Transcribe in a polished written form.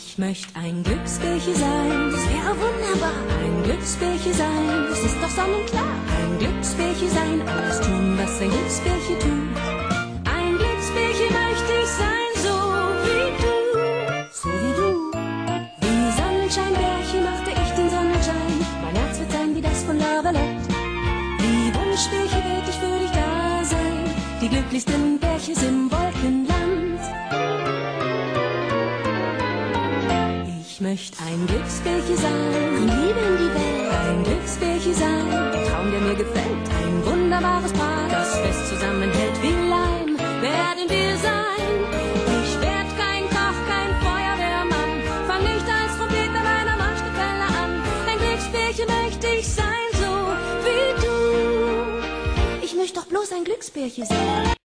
Ich möchte ein Glücksbärchen sein, das wäre wunderbar. Ein Glücksbärchen sein, das ist doch sonnenklar. Ein Glücksbärchen sein, alles tun, was ein Glücksbärchen tut. Ein Glücksbärchen möchte ich sein, so wie du. So wie du. Wie Sonnenscheinbärchen machte ich den Sonnenschein. Mein Herz wird sein wie das von Lavalette. Wie Wunschbärchen wird ich für dich da sein. Die glücklichsten Bärchen im Wolkenland. Ich möchte ein Glücksbärchen sein, in Liebe in die Welt. Ein Glücksbärchen sein, der Traum, der mir gefällt. Ein wunderbares Paar, das fest zusammenhält wie Leim, werden wir sein. Ich werd kein Koch, kein Feuerwehrmann, fang nicht als Trompeter bei einer Marschkapelle an. Ein Glücksbärchen möchte ich sein, so wie du. Ich möchte doch bloß ein Glücksbärchen sein.